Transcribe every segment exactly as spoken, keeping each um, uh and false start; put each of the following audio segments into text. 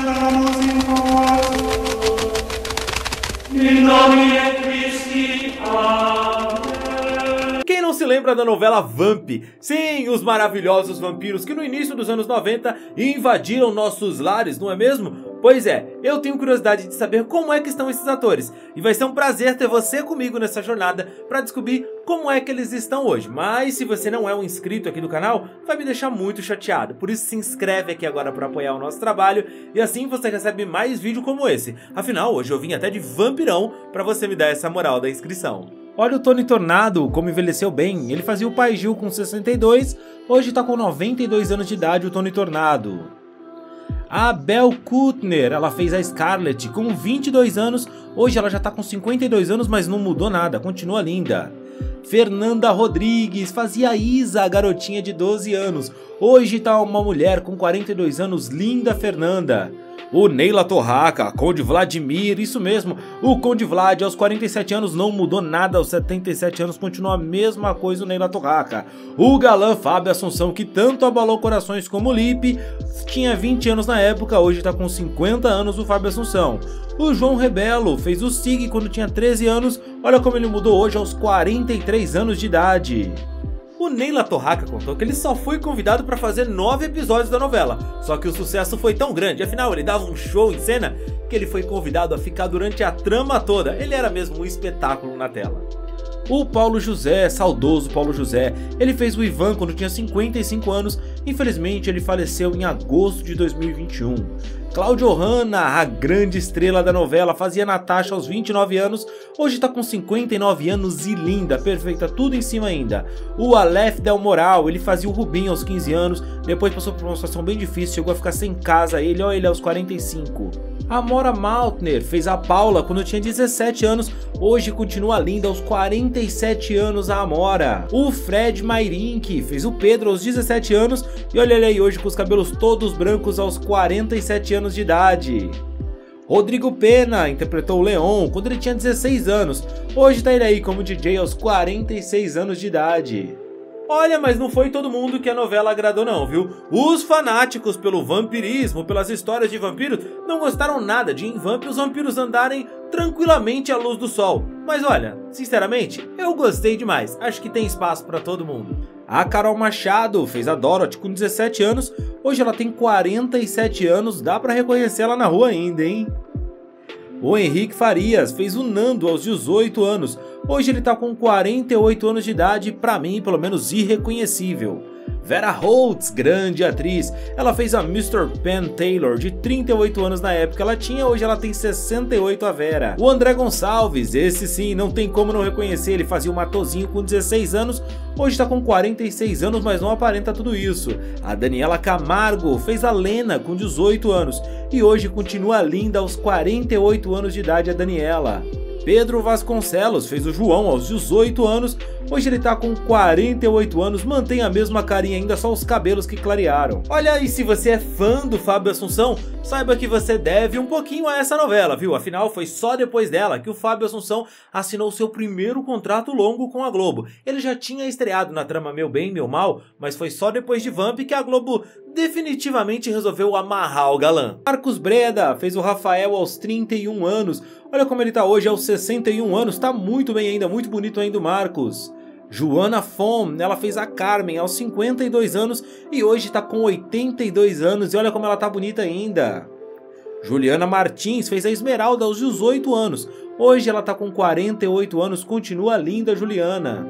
Quem não se lembra da novela Vamp? Sim, os maravilhosos vampiros que no início dos anos noventa invadiram nossos lares, não é mesmo? Pois é, eu tenho curiosidade de saber como é que estão esses atores, e vai ser um prazer ter você comigo nessa jornada para descobrir como é que eles estão hoje. Mas se você não é um inscrito aqui do canal, vai me deixar muito chateado, por isso se inscreve aqui agora para apoiar o nosso trabalho, e assim você recebe mais vídeo como esse. Afinal, hoje eu vim até de vampirão para você me dar essa moral da inscrição. Olha o Tony Tornado, como envelheceu bem. Ele fazia o Pai Gil com sessenta e dois, hoje tá com noventa e dois anos de idade o Tony Tornado. A Bel Kutner, ela fez a Scarlett com vinte e dois anos, hoje ela já tá com cinquenta e dois anos, mas não mudou nada, continua linda. Fernanda Rodrigues fazia a Isa, a garotinha de doze anos, hoje tá uma mulher com quarenta e dois anos, linda Fernanda. O Neila Torraca, Conde Vladimir, isso mesmo, o Conde Vlad aos quarenta e sete anos não mudou nada, aos setenta e sete anos continua a mesma coisa o Neila Torraca. O galã Fábio Assunção, que tanto abalou corações como o Lipe, tinha vinte anos na época, hoje tá com cinquenta anos o Fábio Assunção. O João Rebelo fez o Sig quando tinha treze anos, olha como ele mudou hoje aos quarenta e três anos de idade. O Neila Torraca contou que ele só foi convidado para fazer nove episódios da novela, só que o sucesso foi tão grande, afinal ele dava um show em cena, que ele foi convidado a ficar durante a trama toda, ele era mesmo um espetáculo na tela. O Paulo José, saudoso Paulo José, ele fez o Ivan quando tinha cinquenta e cinco anos, infelizmente ele faleceu em agosto de dois mil e vinte e um. Cláudia Hanna, a grande estrela da novela, fazia Natasha aos vinte e nove anos, hoje tá com cinquenta e nove anos e linda, perfeita, tudo em cima ainda. O Aleph Del Moral, ele fazia o Rubinho aos quinze anos, depois passou por uma situação bem difícil, chegou a ficar sem casa, ele, ó, ele aos quarenta e cinco. A Mora Maltner fez a Paula quando tinha dezessete anos, hoje continua linda aos quarenta e sete anos a Amora. O Fred Mairink fez o Pedro aos dezessete anos e olha ele aí hoje com os cabelos todos brancos aos quarenta e sete anos de idade. Rodrigo Pena interpretou o Leon quando ele tinha dezesseis anos, hoje tá ele aí como D J aos quarenta e seis anos de idade. Olha, mas não foi todo mundo que a novela agradou não, viu? Os fanáticos pelo vampirismo, pelas histórias de vampiros, não gostaram nada de em Vamp os vampiros andarem tranquilamente à luz do sol. Mas olha, sinceramente, eu gostei demais, acho que tem espaço pra todo mundo. A Carol Machado fez a Dorothy com dezessete anos, hoje ela tem quarenta e sete anos, dá pra reconhecer ela na rua ainda, hein? O Henrique Farias fez o Nando aos dezoito anos, hoje ele tá com quarenta e oito anos de idade, pra mim pelo menos irreconhecível. Vera Holtz, grande atriz, ela fez a mister Penn Taylor de trinta e oito anos na época, ela tinha, hoje ela tem sessenta e oito a Vera. O André Gonçalves, esse sim, não tem como não reconhecer, ele fazia o Matozinho com dezesseis anos, hoje tá com quarenta e seis anos, mas não aparenta tudo isso. A Daniela Camargo fez a Lena com dezoito anos, e hoje continua linda aos quarenta e oito anos de idade a Daniela. Pedro Vasconcelos fez o João aos dezoito anos, hoje ele tá com quarenta e oito anos, mantém a mesma carinha ainda, só os cabelos que clarearam. Olha, e se você é fã do Fábio Assunção, saiba que você deve um pouquinho a essa novela, viu? Afinal, foi só depois dela que o Fábio Assunção assinou seu primeiro contrato longo com a Globo. Ele já tinha estreado na trama Meu Bem, Meu Mal, mas foi só depois de Vamp que a Globo definitivamente resolveu amarrar o galã. Marcos Breda fez o Rafael aos trinta e um anos, olha como ele tá hoje aos sessenta e um anos, tá muito bem ainda, muito bonito ainda o Marcos. Joana Fon, ela fez a Carmen aos cinquenta e dois anos e hoje tá com oitenta e dois anos e olha como ela tá bonita ainda. Juliana Martins fez a Esmeralda aos dezoito anos, hoje ela tá com quarenta e oito anos, continua linda Juliana.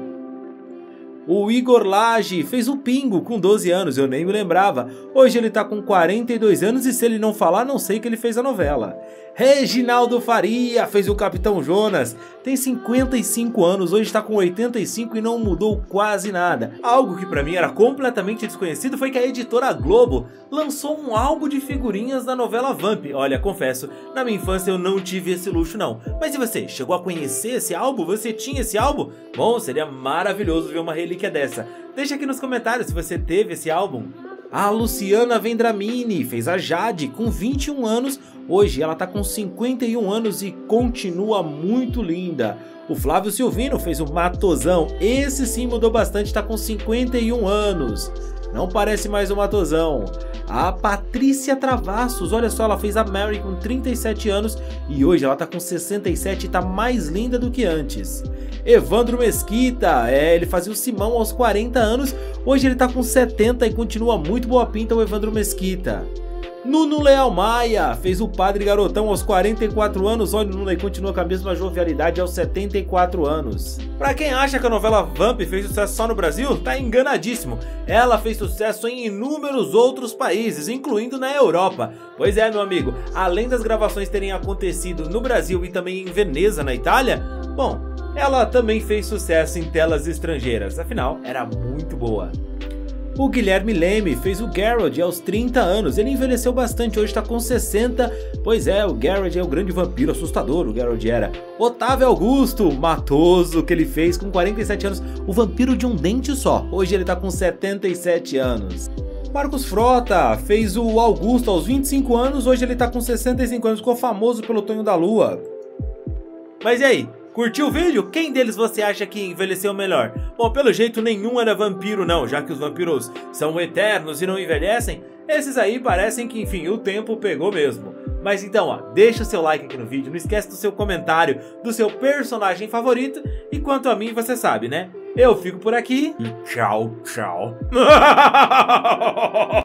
O Igor Lage fez o Pingo com doze anos, eu nem me lembrava. Hoje ele tá com quarenta e dois anos e se ele não falar, não sei que ele fez a novela. Reginaldo Faria fez o Capitão Jonas, tem cinquenta e cinco anos, hoje está com oitenta e cinco e não mudou quase nada. Algo que pra mim era completamente desconhecido foi que a editora Globo lançou um álbum de figurinhas da novela Vamp. Olha, confesso, na minha infância eu não tive esse luxo não. Mas e você, chegou a conhecer esse álbum? Você tinha esse álbum? Bom, seria maravilhoso ver uma relíquia dessa. Deixa aqui nos comentários se você teve esse álbum. A Luciana Vendramini fez a Jade com vinte e um anos, hoje ela tá com cinquenta e um anos e continua muito linda. O Flávio Silvino fez o Matosão, esse sim mudou bastante, tá com cinquenta e um anos. não parece mais um matosão. A Patrícia Travassos, olha só, ela fez a Mary com trinta e sete anos e hoje ela tá com sessenta e sete e tá mais linda do que antes. Evandro Mesquita, é, ele fazia o Simão aos quarenta anos, hoje ele tá com setenta e continua muito boa pinta o Evandro Mesquita. Nuno Leal Maia fez o Padre Garotão aos quarenta e quatro anos, olha, o Nuno aí continua com a mesma jovialidade aos setenta e quatro anos. Pra quem acha que a novela Vamp fez sucesso só no Brasil, tá enganadíssimo. Ela fez sucesso em inúmeros outros países, incluindo na Europa. Pois é, meu amigo, além das gravações terem acontecido no Brasil e também em Veneza, na Itália, bom, ela também fez sucesso em telas estrangeiras, afinal, era muito boa. O Guilherme Leme fez o Geralt aos trinta anos, ele envelheceu bastante, hoje está com sessenta, pois é, o Geralt é o grande vampiro assustador, o Geralt era. Otávio Augusto, matoso, que ele fez com quarenta e sete anos, o vampiro de um dente só, hoje ele está com setenta e sete anos. Marcos Frota fez o Augusto aos vinte e cinco anos, hoje ele está com sessenta e cinco anos, ficou famoso pelo Tonho da Lua. Mas e aí? Curtiu o vídeo? Quem deles você acha que envelheceu melhor? Bom, pelo jeito nenhum era vampiro não, já que os vampiros são eternos e não envelhecem, esses aí parecem que, enfim, o tempo pegou mesmo. Mas então, ó, deixa o seu like aqui no vídeo, não esquece do seu comentário, do seu personagem favorito, e quanto a mim, você sabe, né? Eu fico por aqui e tchau, tchau.